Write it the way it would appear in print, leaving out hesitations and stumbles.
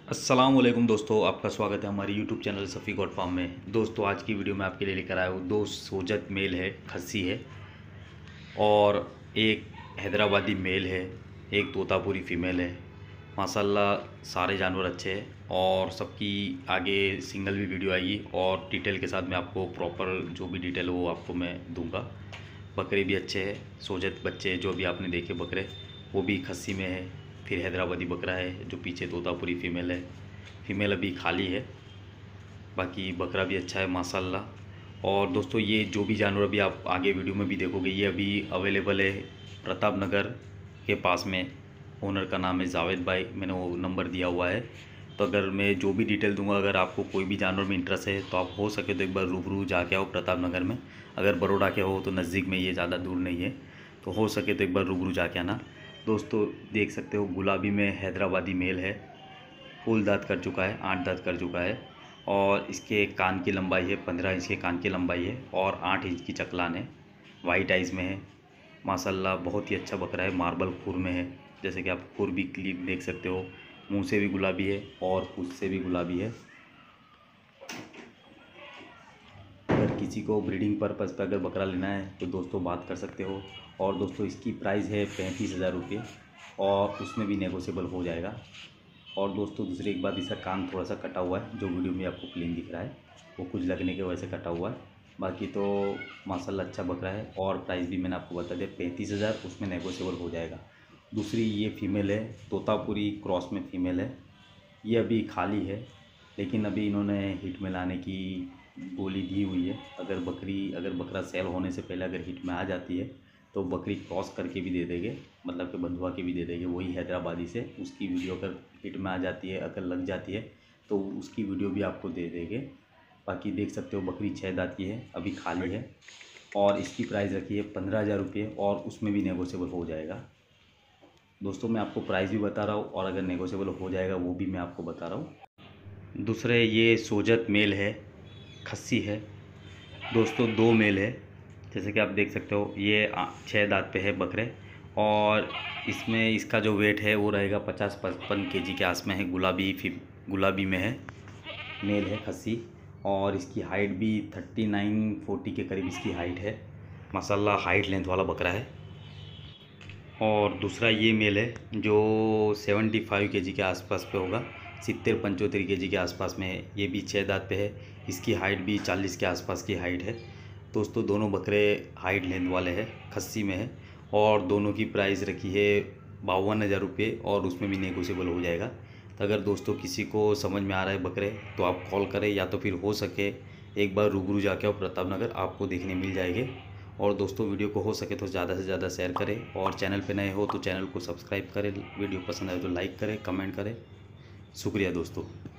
अस्सलाम वालेकुम दोस्तों, आपका स्वागत है हमारी YouTube channel Safi goat farm में। दोस्तों आज की वीडियो में आपके लिए लेकर आया हूँ 2 सोजत मेल है, खस्सी है और एक हैदराबादी मेल है, एक तोतापुरी फ़ीमेल है। माशाल्लाह सारे जानवर अच्छे हैं और सबकी आगे सिंगल भी वीडियो आएगी और डिटेल के साथ मैं आपको प्रॉपर जो भी डिटेल हो वो आपको मैं दूँगा। बकरे भी अच्छे हैं, सोजत बच्चे जो भी आपने देखे बकरे वो भी खस्सी में है। फिर हैदराबादी बकरा है जो पीछे तोतापुरी फ़ीमेल है, फ़ीमेल अभी खाली है। बाकी बकरा भी अच्छा है माशाल्लाह। और दोस्तों ये जो भी जानवर अभी आप आगे वीडियो में भी देखोगे ये अभी अवेलेबल है प्रताप नगर के पास में। ओनर का नाम है जावेद भाई, मैंने वो नंबर दिया हुआ है। तो अगर मैं जो भी डिटेल दूंगा, अगर आपको कोई भी जानवर में इंटरेस्ट है तो आप हो सके तो एक बार रूबरू जाके आओ प्रताप नगर में। अगर बड़ौदा के हो तो नज़दीक में, ये ज़्यादा दूर नहीं है, तो हो सके तो एक बार रूबरू जाके आना। दोस्तों देख सकते हो गुलाबी में हैदराबादी मेल है, फुल दांत कर चुका है, 8 दांत कर चुका है और इसके कान की लंबाई है 15 इंच के कान की लंबाई है और 8 इंच की चकलान है। वाइट आइज़ में है माशाल्लाह, बहुत ही अच्छा बकरा है। मार्बल खुर में है, जैसे कि आप खुर भी क्लिप देख सकते हो। मुंह से भी गुलाबी है और पूँछ से भी गुलाबी है। अगर किसी को ब्रीडिंग पर्पज़ पर अगर बकरा लेना है तो दोस्तों बात कर सकते हो। और दोस्तों इसकी प्राइस है 35,000 रुपये और उसमें भी नेगोशिएबल हो जाएगा। और दोस्तों दूसरी एक बात, इसका कान थोड़ा सा कटा हुआ है, जो वीडियो में आपको क्लीन दिख रहा है वो कुछ लगने की वजह से कटा हुआ है। बाकी तो माशाल्लाह अच्छा बकरा है और प्राइस भी मैंने आपको बता दिया 35,000, उसमें नेगोशिएबल हो जाएगा। दूसरी ये फ़ीमेल है, तोतापुरी क्रॉस में फ़ीमेल है। ये अभी खाली है लेकिन अभी इन्होंने हिट में लाने की बोली दी हुई है। अगर बकरा सेल होने से पहले अगर हिट में आ जाती है तो बकरी क्रॉस करके भी दे देंगे, मतलब कि बंधुआ के भी दे देंगे वही हैदराबादी से। उसकी वीडियो अगर हिट में आ जाती है, अगर लग जाती है तो उसकी वीडियो भी आपको दे देंगे। बाकी देख सकते हो बकरी 6 दांत की है, अभी खाली है और इसकी प्राइस रखी है 15,000 रुपये और उसमें भी नेगोशिएबल हो जाएगा। दोस्तों मैं आपको प्राइस भी बता रहा हूँ और अगर नेगोशिएबल हो जाएगा वो भी मैं आपको बता रहा हूँ। दूसरे ये सोजत मेल है, खस्सी है दोस्तों, 2 मेल है। जैसे कि आप देख सकते हो ये 6 दांत पे है बकरे और इसमें इसका जो वेट है वो रहेगा 50-55 केजी के आस में है। गुलाबी में है, मेल है खस्सी और इसकी हाइट भी 39-40 के करीब इसकी हाइट है। माशाल्लाह हाइट लेंथ वाला बकरा है। और दूसरा ये मेल है जो 75 केजी के आसपास पे होगा, 70-75 केजी के आसपास में है। ये भी 6 दांत पे है, इसकी हाइट भी 40 के आसपास की हाइट है। दोस्तों दोनों बकरे हाइट लेंथ वाले हैं, खस्सी में है और दोनों की प्राइस रखी है 52,000 रुपये और उसमें भी नेगोशिएबल हो जाएगा। तो अगर दोस्तों किसी को समझ में आ रहा है बकरे तो आप कॉल करें, या तो फिर हो सके एक बार रूबरू जाके और प्रताप नगर आपको देखने मिल जाएंगे। और दोस्तों वीडियो को हो सके तो ज़्यादा से ज़्यादा शेयर करें और चैनल पे नए हो तो चैनल को सब्सक्राइब करें। वीडियो पसंद आए तो लाइक करें, कमेंट करें। शुक्रिया दोस्तों।